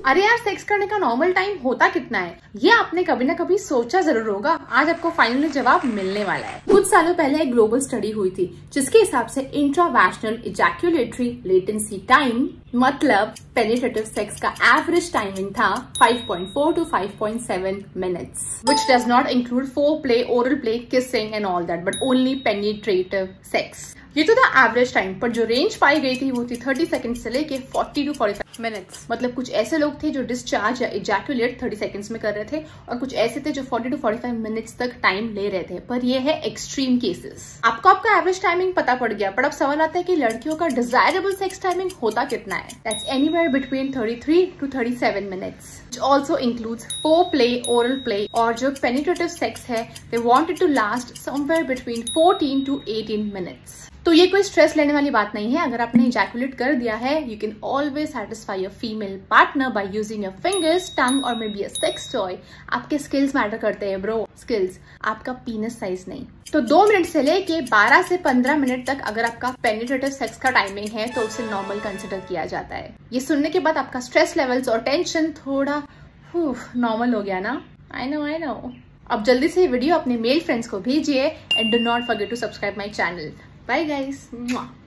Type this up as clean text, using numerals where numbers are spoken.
अरे यार, सेक्स करने का नॉर्मल टाइम होता कितना है, ये आपने कभी ना कभी सोचा जरूर होगा। आज आपको फाइनली जवाब मिलने वाला है। कुछ सालों पहले एक ग्लोबल स्टडी हुई थी जिसके हिसाब से इंट्रावैजिनल इजैक्यूलेटरी लेटेंसी टाइम, मतलब पेनिट्रेटिव सेक्स का एवरेज टाइमिंग था 5.4 to 5.7 minutes, which does not include foreplay, oral play, kissing and all that, but only penetrative sex. ये तो था एवरेज टाइम, पर जो रेंज पाई गई थी वो थी 30 सेकंड से लेके 40 to 45 मिनट्स। मतलब कुछ ऐसे लोग थे जो डिस्चार्ज या इजैक्यूलेट 30 सेकंड्स में कर रहे थे और कुछ ऐसे थे जो 40 to 45 मिनट्स तक टाइम ले रहे थे। पर ये है एक्सट्रीम केसेस। आपको आपका एवरेज टाइमिंग पता पड़ गया, पर अब सवाल आता है कि लड़कियों का डिजायरेबल सेक्स टाइमिंग होता कितना है। That's anywhere between 33 to 37 minutes, which also includes foreplay, oral play, और जो penetrative sex है they want it to last somewhere between 14 to 18 minutes. तो ये कोई स्ट्रेस लेने वाली बात नहीं है। अगर आपने इजैकुलेट कर दिया है, you can always satisfy your female partner by using your fingers, tongue और maybe a sex toy. आपके स्किल्स मैटर करते हैं ब्रो, स्किल्स, आपका पीनस साइज नहीं। तो 2 मिनट से लेके 12 से 15 मिनट तक अगर आपका पेनिट्रेटिव सेक्स का टाइमिंग है तो उसे नॉर्मल कंसिडर किया जाता है। ये सुनने के बाद आपका स्ट्रेस लेवल्स और टेंशन थोड़ा नॉर्मल हो गया ना? I know. अब जल्दी से वीडियो अपने मेल फ्रेंड्स को भेजिए and do not forget to subscribe my channel. Bye guys. Mwah.